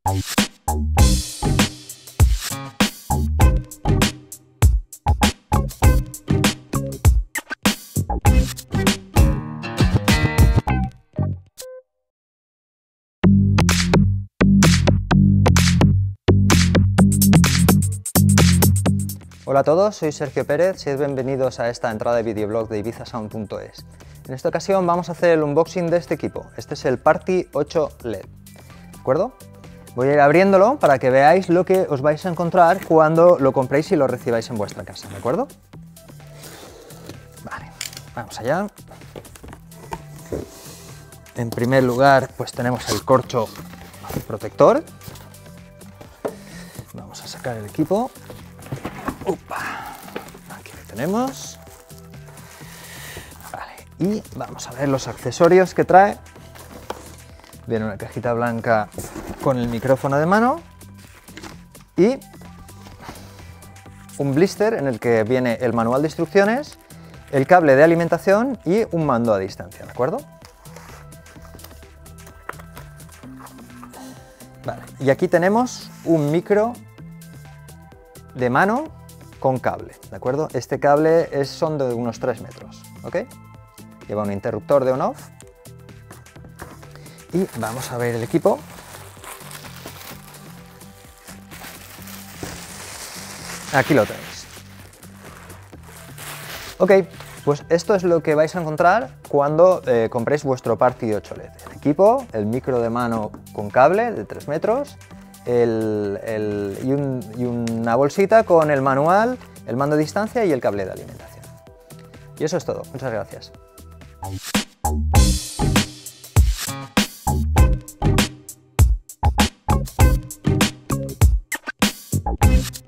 Hola a todos, soy Sergio Pérez, sed bienvenidos a esta entrada de videoblog de ibizasound.es. En esta ocasión vamos a hacer el unboxing de este equipo. Este es el Party 8 LED, ¿de acuerdo? Voy a ir abriéndolo para que veáis lo que os vais a encontrar cuando lo compréis y lo recibáis en vuestra casa, ¿de acuerdo? Vale, vamos allá. En primer lugar, pues tenemos el corcho protector. Vamos a sacar el equipo. Upa. Aquí lo tenemos. Vale. Y vamos a ver los accesorios que trae. Viene una cajita blanca con el micrófono de mano y un blister en el que viene el manual de instrucciones, el cable de alimentación y un mando a distancia, ¿de acuerdo? Vale. Y aquí tenemos un micro de mano con cable, ¿de acuerdo? Este cable son de unos 3 metros, ¿ok? Lleva un interruptor de on-off. Y vamos a ver el equipo. Aquí lo tenéis. Ok, pues esto es lo que vais a encontrar cuando compréis vuestro Party 8 LED. El equipo, el micro de mano con cable de 3 metros, y una bolsita con el manual, el mando a distancia y el cable de alimentación. Y eso es todo. Muchas gracias.